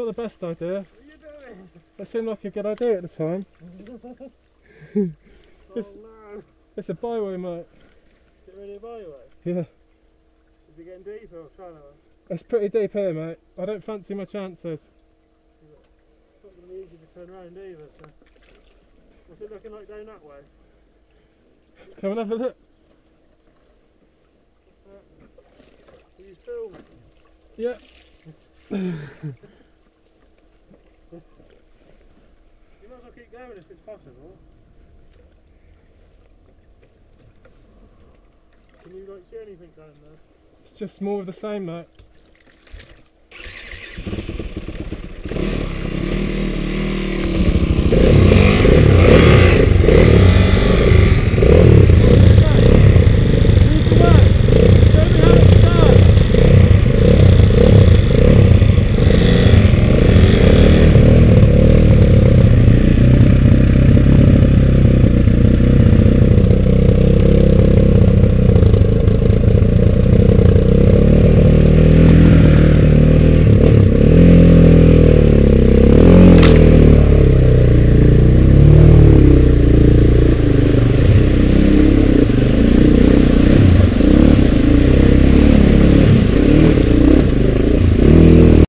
not the best idea. What are you doing? It seemed like a good idea at the time. No. It's a byway, mate. Get ready to byway? Yeah. Is it getting deeper or shallower? It's pretty deep here, mate. I don't fancy my chances. It's not going to be easy to turn around either, so... What's it looking like down that way? Come and have a look. Are you filming? Yeah. You might as well keep going if it's possible. Can you like see anything down there? It's just more of the same, mate.